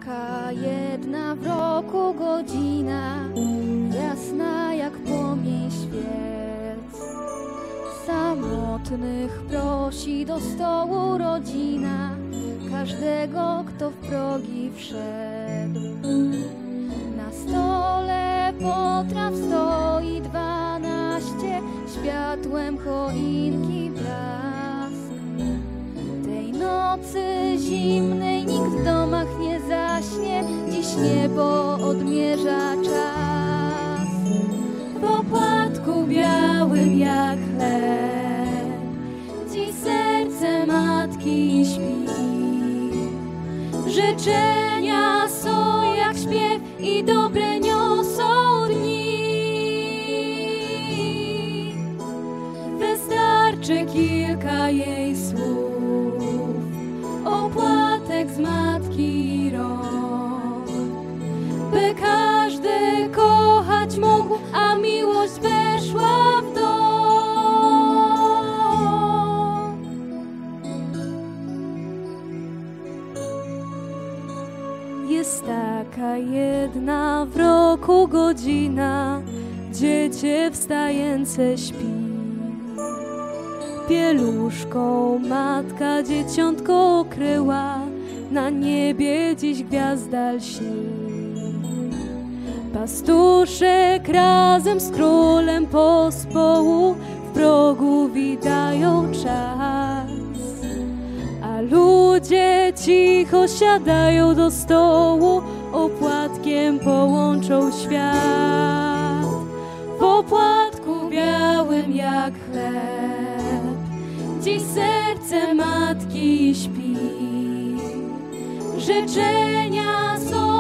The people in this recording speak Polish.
Taka jedna w roku godzina, jasna jak płomień świec. Samotnych prosi do stołu rodzina, każdego, kto w progi wszedł. Na stole potraw stoi 12, światłem choinki blask. Tej nocy zimnej nikt w domach nie zaśnie, dziś niebo odmierza czas. W opłatku białym jak chleb, dziś serce matki śpi. Życzenia są jak śpiew i dobre niosą dni. Wystarczy kilka jej słów, opłatek z matki rąk, by każdy kochać mógł, a miłość weszła w dom. Jest taka jedna w roku godzina, dziecię wstające śpi. Pieluszką matka dzieciątko okryła, na niebie dziś gwiazda lśni. Pastuszek razem z królem pospołu w progu witają czas, a ludzie cicho siadają do stołu, opłatkiem połączą świat. W opłatku białym jak chleb, dziś serce matki śpi. Życzenia są